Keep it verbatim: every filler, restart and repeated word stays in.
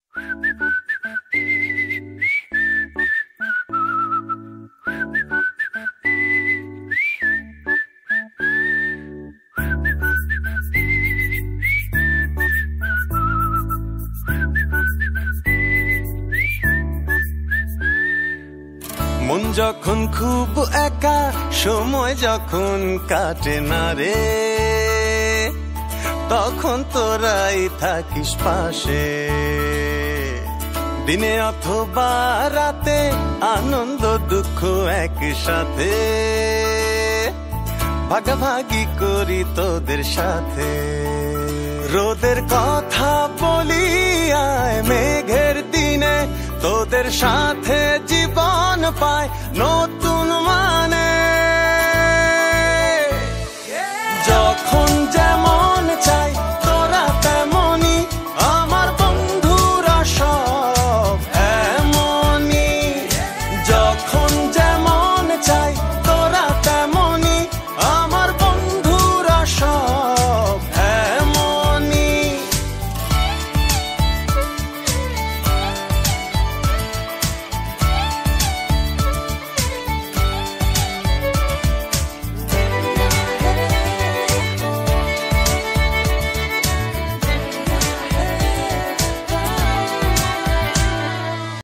মন যখন খুব একা, সময় যখন কাটে না রে, তখন তোরাই থাকিস পাশে। দিনে অথবা রাতে, আনন্দ দুঃখ একসাথে, ভাগাভাগি করি তোদের সাথে। রোদের কথা বলি আয় মেঘের দিনে, তোদের সাথে জীবন পায় নতুন মা